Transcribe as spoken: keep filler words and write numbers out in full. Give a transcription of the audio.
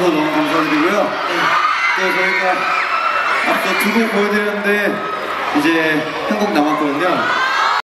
와주셔서 너무 감사드리고요. 또 저희가 앞서 두 곡 보여드렸는데 이제 한 곡 남았거든요.